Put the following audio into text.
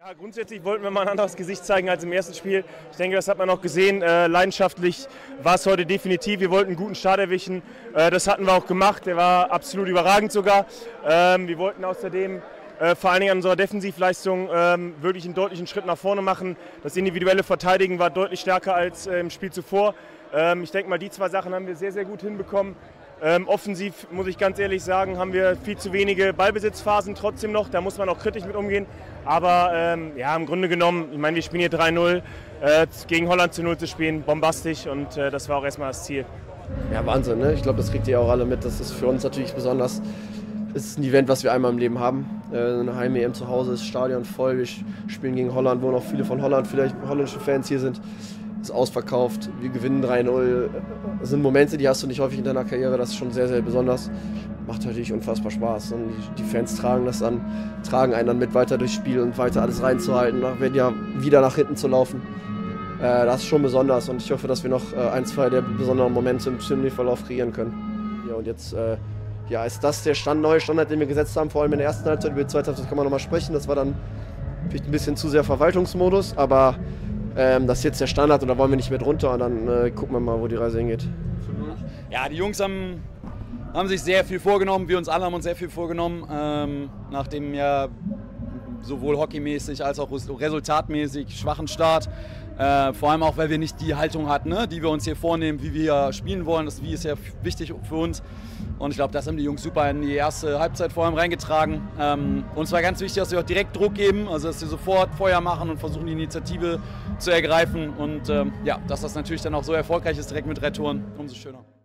Ja, grundsätzlich wollten wir mal ein anderes Gesicht zeigen als im ersten Spiel. Ich denke, das hat man auch gesehen. Leidenschaftlich war es heute definitiv. Wir wollten einen guten Start erwischen. Das hatten wir auch gemacht. Der war absolut überragend sogar. Wir wollten außerdem vor allen Dingen an unserer Defensivleistung wirklich einen deutlichen Schritt nach vorne machen. Das individuelle Verteidigen war deutlich stärker als im Spiel zuvor. Ich denke mal, die zwei Sachen haben wir sehr, sehr gut hinbekommen. Offensiv, muss ich ganz ehrlich sagen, haben wir viel zu wenige Ballbesitzphasen trotzdem noch. Da muss man auch kritisch mit umgehen. Aber ja, im Grunde genommen, ich meine, wir spielen hier 3-0. Gegen Holland zu 0 zu spielen, bombastisch. Und das war auch erstmal das Ziel. Ja, Wahnsinn, ne? Ich glaube, das kriegt ihr auch alle mit. Das ist für uns natürlich besonders. Es ist ein Event, was wir einmal im Leben haben. Eine Heim-EM zu Hause, das Stadion voll. Wir spielen gegen Holland, wo noch viele von Holland, vielleicht holländische Fans hier sind. Ist ausverkauft, wir gewinnen 3-0. Das sind Momente, die hast du nicht häufig in deiner Karriere, das ist schon sehr, sehr besonders. Macht natürlich unfassbar Spaß. Und die Fans tragen das dann, tragen einen dann mit weiter durchs Spiel und weiter alles reinzuhalten, wieder nach hinten zu laufen. Das ist schon besonders und ich hoffe, dass wir noch ein, zwei der besonderen Momente im Turnierverlauf kreieren können. Ja, und jetzt ist das der neue Standard, den wir gesetzt haben, vor allem in der ersten Halbzeit. Über die zweite Halbzeit kann man nochmal sprechen. Das war dann vielleicht ein bisschen zu sehr Verwaltungsmodus, aber das ist jetzt der Standard und da wollen wir nicht mehr drunter und dann gucken wir mal, wo die Reise hingeht. Ja, die Jungs haben sich sehr viel vorgenommen, wir uns alle haben uns sehr viel vorgenommen, nach dem ja sowohl hockeymäßig als auch resultatmäßig schwachen Start. Vor allem auch, weil wir nicht die Haltung hatten, ne, die wir uns hier vornehmen, wie wir spielen wollen. Das Wie ist ja wichtig für uns. Und ich glaube, das haben die Jungs super in die erste Halbzeit vor allem reingetragen. Uns war ganz wichtig, dass wir auch direkt Druck geben, also dass wir sofort Feuer machen und versuchen, die Initiative zu ergreifen. Und ja, dass das natürlich dann auch so erfolgreich ist, direkt mit 3 Toren, umso schöner.